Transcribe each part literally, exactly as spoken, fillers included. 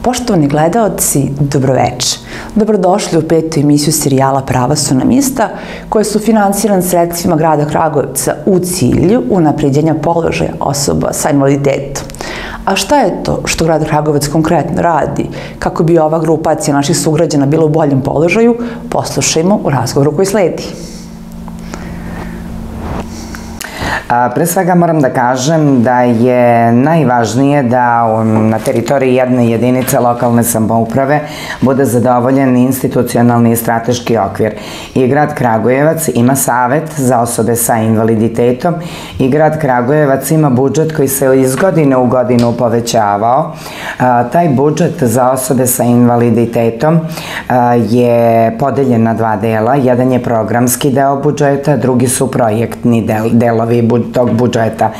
Poštovani gledaoci, dobroveče. Dobrodošli u petu emisiju serijala Prava su nam ista, koje su finansirane sredstvima grada Kragujevca u cilju unapređenja položaja osoba sa invaliditetom. A šta je to što grad Kragujevac konkretno radi kako bi ova grupacija naših sugrađana bila u boljem položaju? Poslušajmo u razgovoru koji sledi. Pre svega moram da kažem da je najvažnije da na teritoriji jedne jedinice lokalne samouprave bude zadovoljen institucionalni i strateški okvir. I grad Kragujevac ima savet za osobe sa invaliditetom i grad Kragujevac ima budžet koji se iz godine u godinu povećavao. Taj budžet za osobe sa invaliditetom je podeljen na dva dela. Jedan je programski deo budžeta, drugi su projektni delovi budžeta tog budžeta.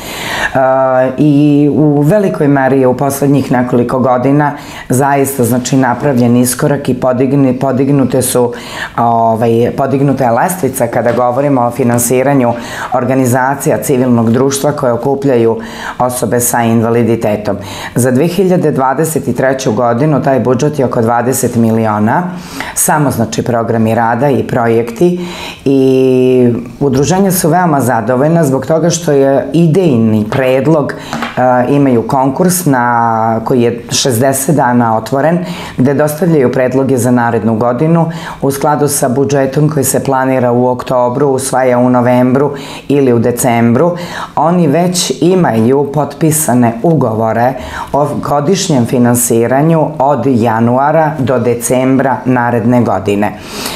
I u velikoj meri je u poslednjih nekoliko godina zaista znači napravljen iskorak i podignute su podignuta je lestvica kada govorimo o finansiranju organizacija civilnog društva koje okupljaju osobe sa invaliditetom. Za dve hiljade dvadeset treću. godinu taj budžet je oko dvadeset miliona, samo znači programi rada i projekti, i udruženja su veoma zadovoljna zbog toga što je idejni predlog, imaju konkurs koji je šezdeset dana otvoren, gde dostavljaju predloge za narednu godinu u skladu sa budžetom koji se planira u oktobru, usvaja u novembru ili u decembru. Oni već imaju potpisane ugovore o godišnjem finansiranju od januara do decembra naredne godine.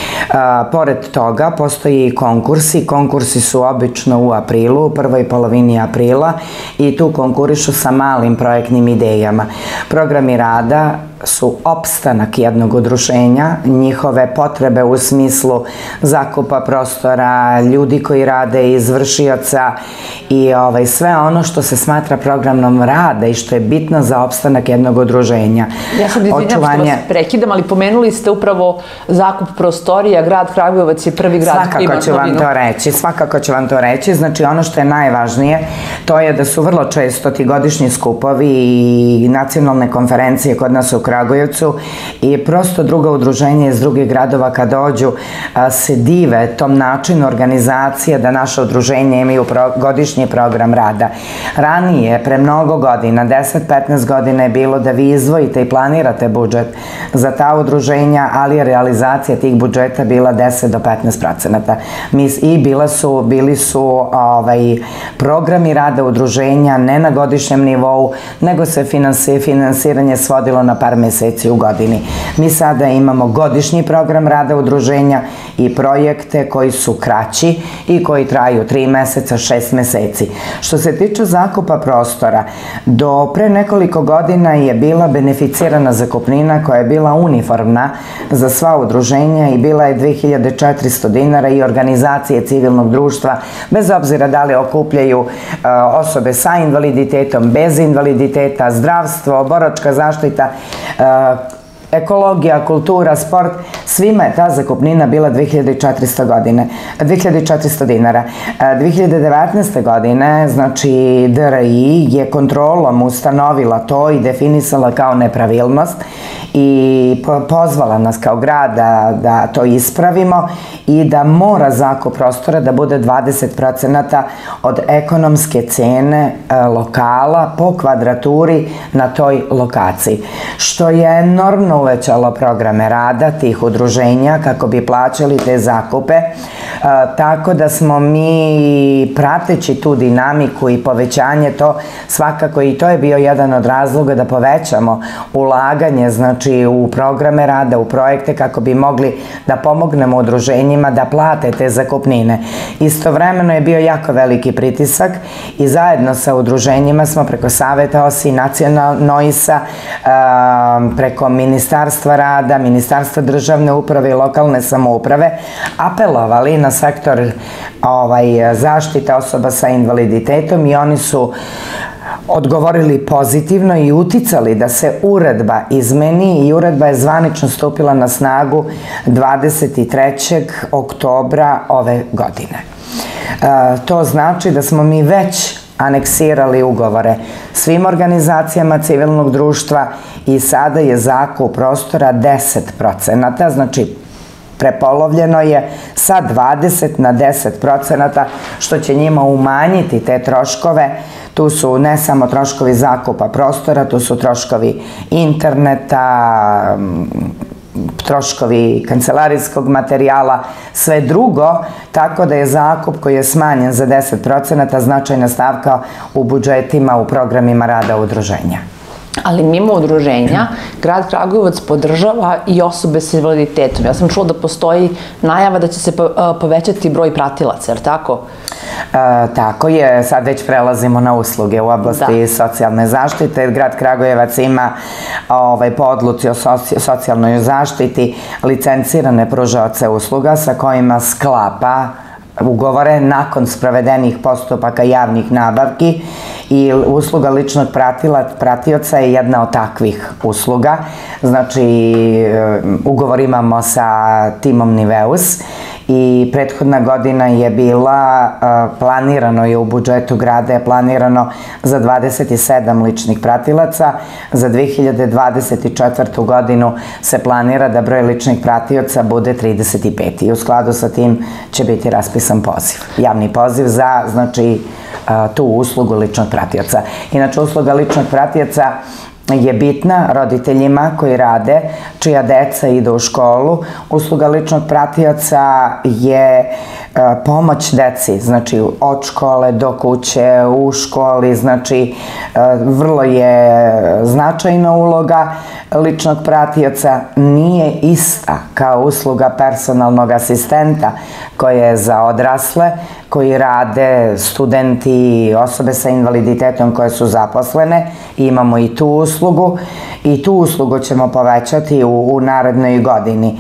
Pored toga, postoji i konkursi. Konkursi su obično u aprilu, u prvoj polovini aprila, i tu konkurišu sa malim projektnim idejama. Programi rada su opstanak jednog udruženja, njihove potrebe u smislu zakupa prostora, ljudi koji rade, izvršioca i sve ono što se smatra programom rada i što je bitno za opstanak jednog udruženja. Ja sad izvinjam što vas prekidam, ali pomenuli ste upravo zakup prostorija. Grad Kragujevac je prvi grad koji ima novinu. Svakako ću vam to reći, svakako ću vam to reći. Znači ono što je najvažnije, to je da su vrlo često ti godišnji skupovi i nacionalne konferencije kod nas u Kragujevcu i prosto druga udruženja iz drugih gradova kad dođu se dive tom načinu organizacije da naše udruženje imaju godišnji program rada. Ranije, pre mnogo godina, deset do petnaest godina je bilo da vi izdvojite i planirate budžet za ta udruženja, ali je realizacija tih budžeta bila deset do petnaest procenata. I bili su programi rada udruženja ne na godišnjem nivou, nego se finansiranje svodilo na par meseci u godini. Mi sada imamo godišnji program rada udruženja i projekte koji su kraći i koji traju tri meseca, šest meseci. Što se tiče zakupa prostora, do pre nekoliko godina je bila beneficirana zakupnina koja je bila uniformna za sva udruženja i bila je dve hiljade četiristo dinara i organizacije civilnog društva, bez obzira da li okupljaju osobe sa invaliditetom, bez invaliditeta, zdravstvo, boračka zaštita, ekologija, kultura, sport, svima je ta zakupnina bila dve hiljade četiristo dinara. dve hiljade devetnaeste. godine, znači D R I je kontrolom ustanovila to i definisala kao nepravilnost i pozvala nas kao grad da to ispravimo i da mora zakup prostora da bude dvadeset procenata od ekonomske cene lokala po kvadraturi na toj lokaciji, što je enormno uvećalo programe rada tih udruženja kako bi plaćali te zakupe, tako da smo mi, prateći tu dinamiku i povećanje, to svakako i to je bio jedan od razloga da povećamo ulaganje znači u programe rada, u projekte, kako bi mogli da pomognemo udruženjima da plate te zakupnine. Istovremeno je bio jako veliki pritisak i zajedno sa udruženjima smo preko Saveta O S I, Nacionalno I S A, preko Ministarstva rada, Ministarstva državne uprave i lokalne samouprave apelovali na sektor zaštite osoba sa invaliditetom i oni su odgovorili pozitivno i uticali da se uredba izmeni i uredba je zvanično stupila na snagu dvadeset trećeg oktobra ove godine. To znači da smo mi već aneksirali ugovore svim organizacijama civilnog društva i sada je zakup prostora deset procenata, znači prepolovljeno je sa dvadeset na deset procenata, što će njima umanjiti te troškove. Tu su ne samo troškovi zakupa prostora, tu su troškovi interneta, troškovi kancelarijskog materijala, sve drugo, tako da je zakup koji je smanjen za deset procenata značajna stavka u budžetima, u programima rada udruženja. Ali mimo udruženja, grad Kragujevac podržava i osobe sa invaliditetom. Ja sam čula da postoji najava da će se povećati broj pratilaca, jer tako? Tako je, sad već prelazimo na usluge u oblasti socijalne zaštite. Grad Kragujevac ima po odluci o socijalnoj zaštiti licencirane pružaoce usluga sa kojima sklapa ugovore nakon sprovedenih postupaka javnih nabavki i usluga ličnog pratioca je jedna od takvih usluga. Znači, ugovor imamo sa timom Niveus i prethodna godina je bila, planirano je u budžetu grada, je planirano za dvadeset sedam ličnih pratilaca. Za dve hiljade dvadeset četvrtu godinu se planira da broj ličnih pratioca bude trideset pet i u skladu sa tim će biti raspisan poziv, javni poziv za, znači, tu uslugu ličnog pratioca. Inače, usluga ličnog pratioca je bitna roditeljima koji rade, čija deca idu u školu. Usluga ličnog pratioca je pomoć deci, znači od škole do kuće, u školi, znači vrlo je značajna uloga ličnog pratioca, nije ista kao usluga personalnog asistenta koja je za odrasle, koji rade studenti, osobe sa invaliditetom koje su zaposlene. Imamo i tu uslugu i tu uslugu ćemo povećati u narednoj godini.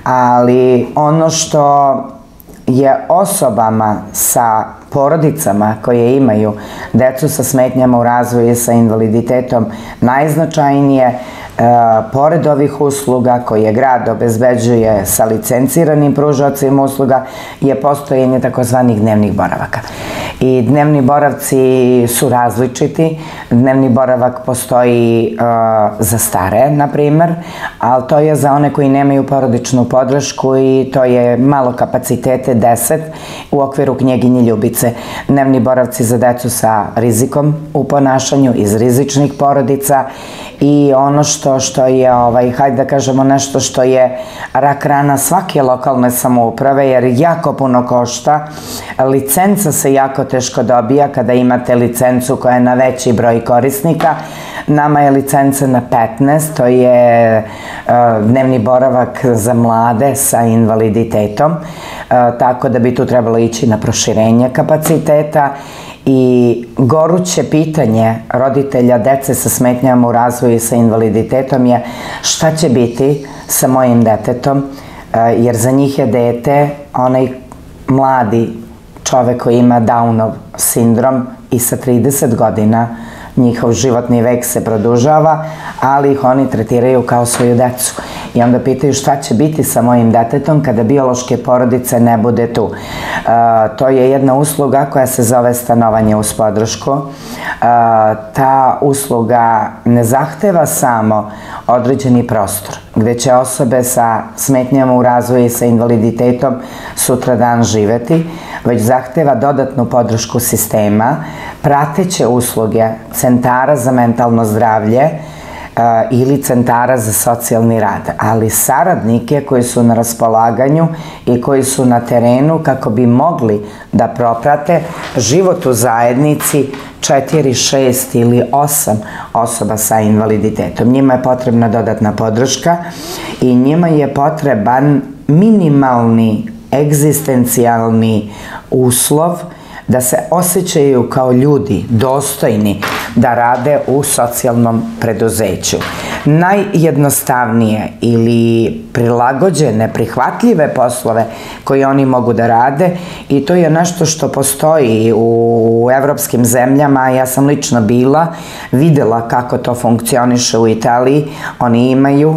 Ali ono što je osobama sa porodicama koje imaju decu sa smetnjama u razvoju i sa invaliditetom najznačajnije, pored ovih usluga koje grad obezbeđuje sa licenciranim pružaocima usluga, je postojanje takozvanih dnevnih boravaka. I dnevni boravci su različiti. Dnevni boravak postoji za stare, na primer, ali to je za one koji nemaju porodičnu podršku i to je malo kapacitete, deset, u okviru Knjeginje Ljubice. Dnevni boravci za decu sa rizikom u ponašanju iz rizičnih porodica i ono što što je, hajde da kažemo, nešto što je rak rana svake lokalne samouprave, jer jako puno košta. Licenca se jako teško dobija kada imate licencu koja je na veći broj korisnika. Nama je licenca na petnaest, to je dnevni boravak za mlade sa invaliditetom, tako da bi tu trebalo ići na proširenje kapaciteta. I goruće pitanje roditelja dece sa smetnjama u razvoju i sa invaliditetom je šta će biti sa mojim detetom, jer za njih je dete onaj mladi čovek koji ima Downov sindrom i sa trideset godina njihov životni vek se produžava, ali ih oni tretiraju kao svoju decu. I onda pitaju šta će biti sa mojim detetom kada biološke porodice ne bude tu. To je jedna usluga koja se zove stanovanje uz podršku. Ta usluga ne zahteva samo određeni prostor gde će osobe sa smetnjama u razvoju i sa invaliditetom sutradan živeti, već zahteva dodatnu podršku sistema, prateće usluge centara za mentalno zdravlje ili centara za socijalni rad, ali saradnike koji su na raspolaganju i koji su na terenu kako bi mogli da proprate život u zajednici četiri, šest ili osam osoba sa invaliditetom. Njima je potrebna dodatna podrška i njima je potreban minimalni egzistencijalni uslov da se osjećaju kao ljudi, dostojni, da rade u socijalnom preduzeću. Najjednostavnije ili prilagođene, prihvatljive poslove koje oni mogu da rade i to je nešto što postoji u evropskim zemljama. Ja sam lično bila, videla kako to funkcioniše u Italiji. Oni imaju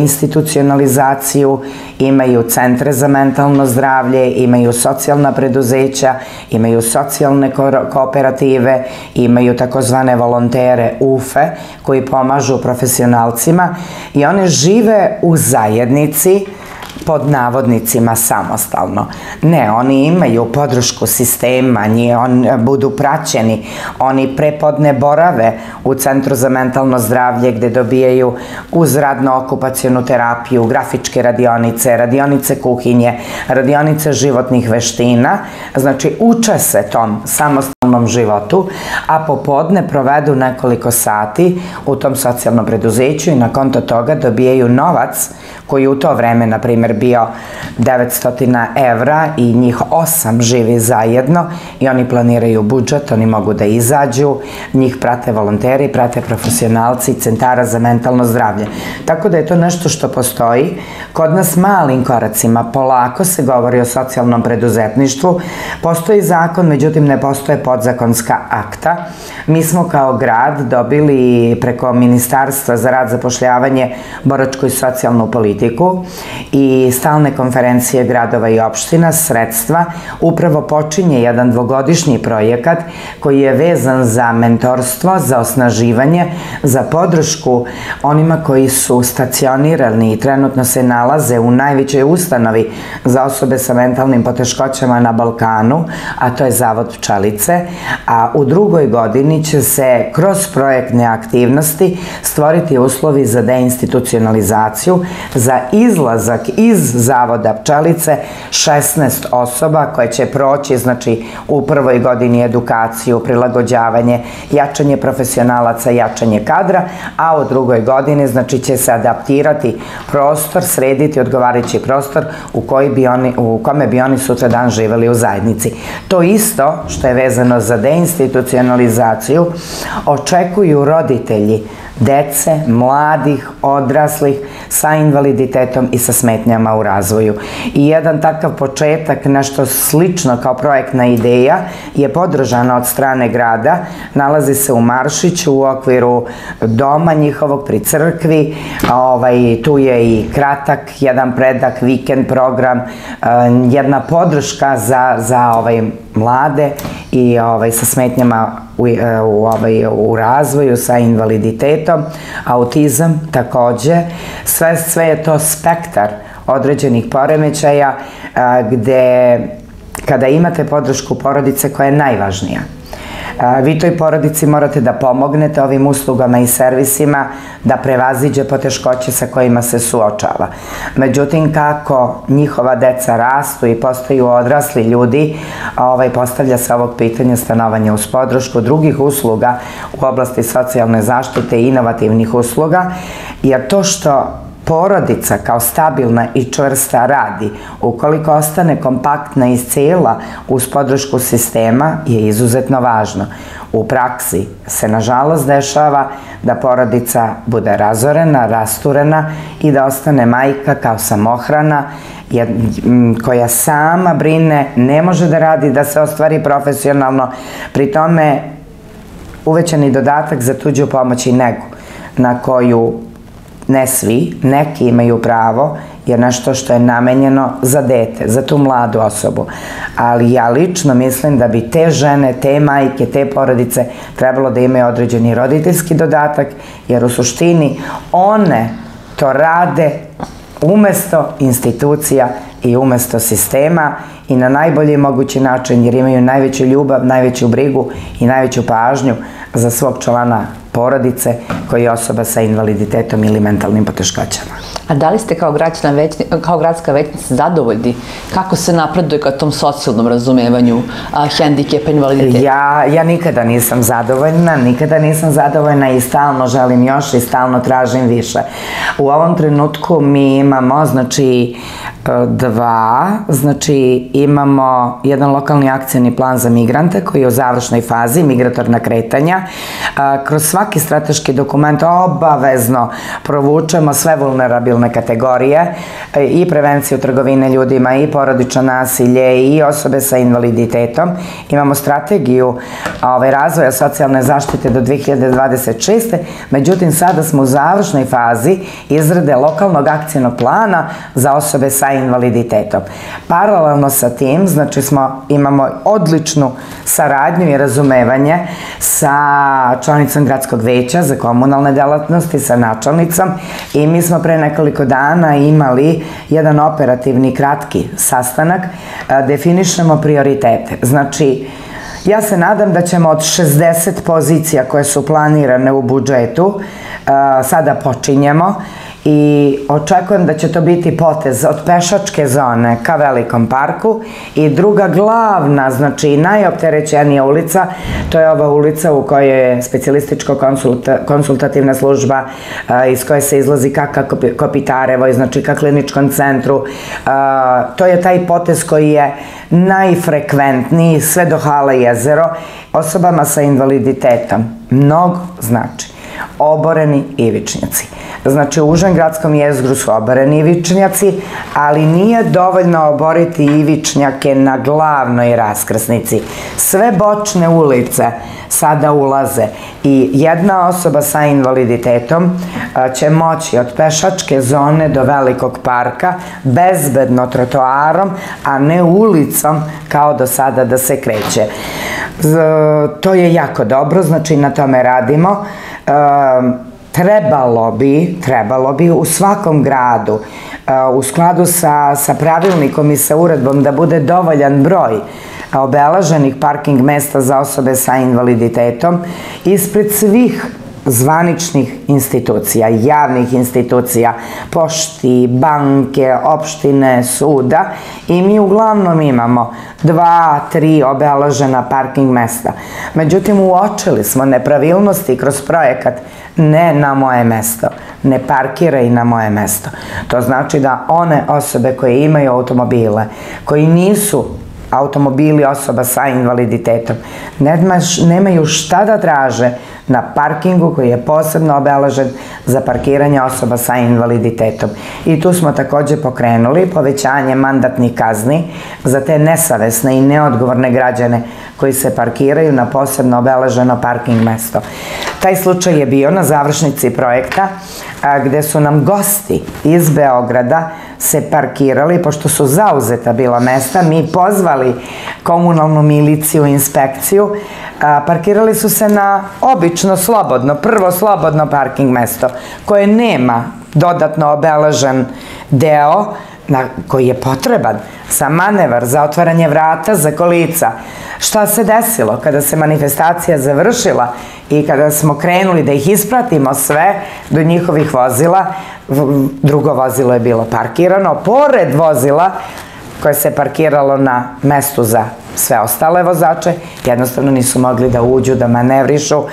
deinstitucionalizaciju, imaju centre za mentalno zdravlje, imaju socijalna preduzeća, imaju socijalne kooperative, imaju takozvane volontere U F E koji pomažu profesionalcima i one žive u zajednici pod navodnicima samostalno. Ne, oni imaju podršku sistema, oni budu praćeni, oni prepodne borave u Centru za mentalno zdravlje gde dobijaju uz radno-okupacionu terapiju, grafičke radionice, radionice kuhinje, radionice životnih veština, znači uče se tom samostalnom životu, a popodne provedu nekoliko sati u tom socijalnom preduzeću i na konto toga dobijaju novac koji u to vreme, na primjer, bio devetsto evra i njih osam živi zajedno i oni planiraju budžet, oni mogu da izađu, njih prate volonteri, prate profesionalci centara za mentalno zdravlje. Tako da je to nešto što postoji. Kod nas malim koracima, polako se govori o socijalnom preduzetništvu. Postoji zakon, međutim ne postoje podzakonska akta. Mi smo kao grad dobili preko Ministarstva za rad, zapošljavanje, boračku i socijalnu politiku i stalne konferencije gradova i opština sredstva. Upravo počinje jedan dvogodišnji projekat koji je vezan za mentorstvo, za osnaživanje, za podršku onima koji su stacionirani i trenutno se nalaze u najvećoj ustanovi za osobe sa mentalnim poteškoćama na Balkanu, a to je Zavod Pčelice, a u drugoj godini će se kroz projektne aktivnosti stvoriti uslovi za deinstitucionalizaciju, za izlazak iz Zavoda Pčelice šesnaest osoba koje će proći, znači, u prvoj godini edukaciju, prilagođavanje, jačanje profesionalaca, jačanje kadra, a u drugoj godini, znači, će se adaptirati prostor, srediti odgovarajući prostor u kome bi oni sutra dan živeli u zajednici. To isto što je vezano za deinstitucionalizaciju očekuju roditelji dece, mladih, odraslih sa invaliditetom i sa smetnjama u razvoju. I jedan takav početak, nešto slično kao projektna ideja, je podržana od strane grada, nalazi se u Maršiću u okviru doma njihovog pri crkvi, tu je i kratak, jedan predak, vikend program, jedna podrška za mlade i sa smetnjama u razvoju, sa invaliditetom, autizam takođe. Sve je to spektar određenih poremećaja gde kada imate podršku porodice koja je najvažnija, vi toj porodici morate da pomognete ovim uslugama i servisima da prevaziđe poteškoće sa kojima se suočava. Međutim, kako njihova deca rastu i postaju odrasli ljudi, postavlja se ovog pitanja stanovanja uz podršku, drugih usluga u oblasti socijalne zaštite i inovativnih usluga, jer to što porodica kao stabilna i čvrsta radi, ukoliko ostane kompaktna i cela uz podršku sistema, je izuzetno važno. U praksi se nažalost dešava da porodica bude razorena, rasturena i da ostane majka kao samohrana koja sama brine, ne može da radi, da se ostvari profesionalno. Pri tome uvećani dodatak za tuđu pomoć i negu na koju ne svi, neki imaju pravo, je nešto što je namenjeno za dete, za tu mladu osobu. Ali ja lično mislim da bi te žene, te majke, te porodice trebalo da imaju određeni roditeljski dodatak, jer u suštini one to rade umesto institucija i umesto sistema i na najbolji mogući način, jer imaju najveću ljubav, najveću brigu i najveću pažnju za svog člana porodice koji je osoba sa invaliditetom ili mentalnim poteškoćama. A da li ste kao gradska većnica zadovoljni kako se napreduje ka tom socijalnom razumevanju hendikepa, invaliditeta? Ja nikada nisam zadovoljna, nikada nisam zadovoljna i stalno želim još i stalno tražim više. U ovom trenutku mi imamo, znači, Dva, znači imamo jedan lokalni akcijni plan za migrante koji je u završnoj fazi, migratorna kretanja. Kroz svaki strateški dokument obavezno provučemo sve vulnerabilne kategorije i prevenciju trgovine ljudima i porodično nasilje i osobe sa invaliditetom. Imamo strategiju razvoja socijalne zaštite do dve hiljade dvadeset šeste. Međutim, sada smo u završnoj fazi izrade lokalnog akcijnog plana za osobe sa invaliditetom. Paralelno sa tim, znači smo, imamo odličnu saradnju i razumevanje sa članicom gradskog veća za komunalne delatnosti, sa načelnicom, i mi smo pre nekoliko dana imali jedan operativni kratki sastanak, definišemo prioritete. Znači, ja se nadam da ćemo od šezdeset pozicija koje su planirane u budžetu, sada počinjemo, i očekujem da će to biti potez od pešačke zone ka Velikom parku, i druga glavna, znači najopterećenija ulica, to je ova ulica u kojoj je specijalističko-konsultativna služba, iz koje se izlazi ka Kopitarevo, znači ka kliničkom centru. To je taj potez koji je najfrekventniji sve do Hala jezero. Osobama sa invaliditetom mnogo znači oboreni ivičnjaci. Znači, u užem gradskom jezgru su oboreni ivičnjaci, ali nije dovoljno oboriti ivičnjake na glavnoj raskrsnici. Sve bočne ulice sada ulaze i jedna osoba sa invaliditetom će moći od pešačke zone do Velikog parka bezbedno trotoarom, a ne ulicom kao do sada da se kreće. To je jako dobro, znači na tome radimo. Trebalo bi, trebalo bi u svakom gradu, u skladu sa pravilnikom i sa uredbom, da bude dovoljan broj obeleženih parking mesta za osobe sa invaliditetom ispred svih zvaničnih institucija, javnih institucija, pošti, banke, opštine, suda, i mi uglavnom imamo dva, tri obeležena parking mesta. Međutim, uočili smo nepravilnosti kroz projekat Ne na moje mesto, ne parkiraj na moje mesto. To znači da one osobe koje imaju automobile, koji nisu automobili osoba sa invaliditetom, nemaju šta da traže na parkingu koji je posebno obeležen za parkiranje osoba sa invaliditetom. I tu smo takođe pokrenuli povećanje mandatnih kazni za te nesavesne i neodgovorne građane koji se parkiraju na posebno obeleženo parking mesto. Taj slučaj je bio na završnici projekta, gde su nam gosti iz Beograda se parkirali, pošto su zauzeta bila mesta, mi pozvali komunalnu miliciju, inspekciju, parkirali su se na obično slobodno, prvo slobodno parking mesto, koje nema dodatno obeležen deo koji je potreban za manevar, za otvaranje vrata, za kolica. Šta se desilo kada se manifestacija završila i kada smo krenuli da ih ispratimo sve do njihovih vozila? Drugo vozilo je bilo parkirano pored vozila koje se parkiralo na mestu za sve ostale vozače, jednostavno nisu mogli da uđu, da manevrišu.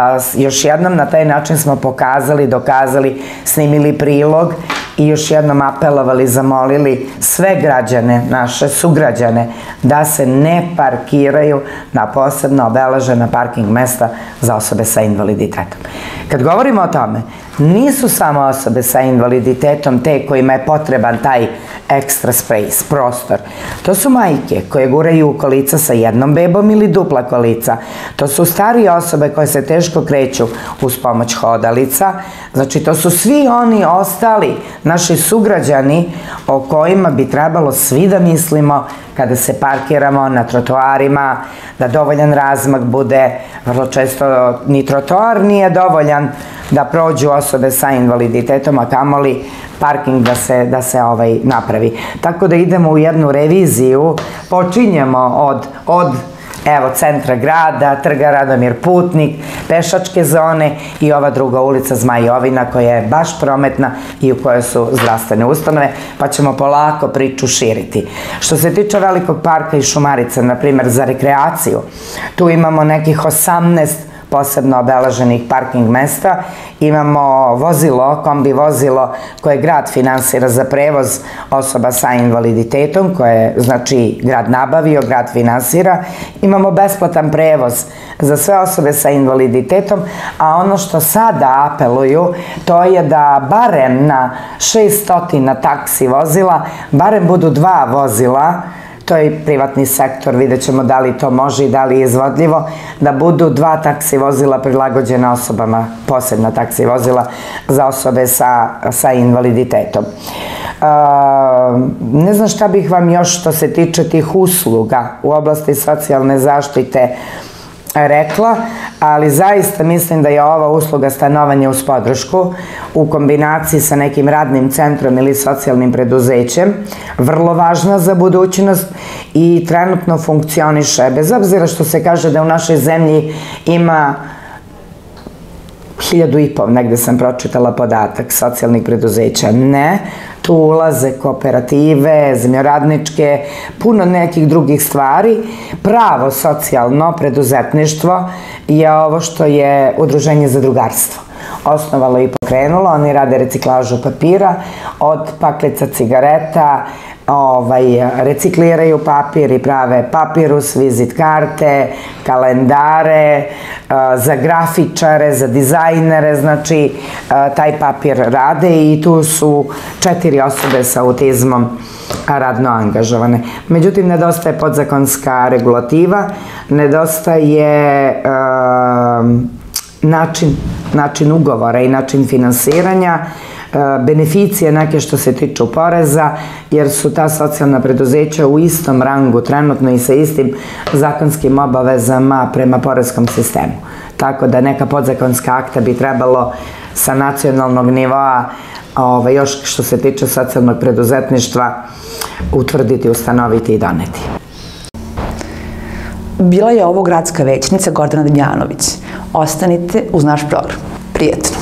Još jednom na taj način smo pokazali, dokazali, snimili prilog i još jednom apelovali, zamolili sve građane, naše sugrađane, da se ne parkiraju na posebno obeležena parking mesta za osobe sa invaliditetom. Kad govorimo o tome, nisu samo osobe sa invaliditetom te kojima je potreban taj extra space, prostor. To su majke koje guraju kolica sa jednom bebom ili dupla kolica. To su starije osobe koje se teško kreću uz pomoć hodalica. Znači, to su svi oni ostali naši sugrađani o kojima bi trebalo svi da mislimo kada se parkiramo na trotoarima, da dovoljan razmak bude. Vrlo često ni trotoar nije dovoljan da prođu osobe sa invaliditetom, a kamoli parking da se napravi. Tako da idemo u jednu reviziju, počinjemo od evo centra grada, trga Radomir Putnik, pešačke zone i ova druga ulica Zmajovina koja je baš prometna i u kojoj su zdravstvene ustanove, pa ćemo polako priču širiti. Što se tiče Velikog parka i Šumarice, na primjer za rekreaciju, tu imamo nekih osamnaest posebno obeleženih parking mesta. Imamo vozilo, kombi vozilo koje grad finansira za prevoz osoba sa invaliditetom, koje znači grad nabavio, grad finansira. Imamo besplatan prevoz za sve osobe sa invaliditetom, a ono što sada apeluju to je da barem na šesnaest taksi vozila, barem budu dva vozila, to je privatni sektor, vidjet ćemo da li to može i da li je izvodljivo, da budu dva taksi vozila prilagođena osobama, posebna taksi vozila za osobe sa invaliditetom. Ne znam šta bih vam još što se tiče tih usluga u oblasti socijalne zaštite rekla, ali zaista mislim da je ova usluga stanovanja uz podršku u kombinaciji sa nekim radnim centrom ili socijalnim preduzećem vrlo važna za budućnost i trenutno funkcioniše, bez obzira što se kaže da u našoj zemlji ima hiljadu i pol, negde sam pročitala podatak socijalnih preduzeća. Ne, tu ulaze kooperative, zemljoradničke, puno nekih drugih stvari. Pravo socijalno preduzetništvo je ovo što je Udruženje za drugarstvo osnovalo i pokrenulo. Oni rade reciklažu papira od paklica cigareta, recikliraju papir i prave papirus, vizit karte, kalendare, za grafičare, za dizajnere, znači taj papir rade i tu su četiri osobe sa autizmom radno angažovane. Međutim, nedostaje podzakonska regulativa, nedostaje način ugovora i način finansiranja, beneficije neke što se tiču poreza, jer su ta socijalna preduzeća u istom rangu trenutno i sa istim zakonskim obavezama prema poreskom sistemu. Tako da neka podzakonska akta bi trebalo sa nacionalnog nivoa, još što se tiče socijalnog preduzetništva, utvrditi, ustanoviti i doneti. Bila je ovo gradska većnica Gordana Damjanović. Ostanite uz naš program. Prijetno!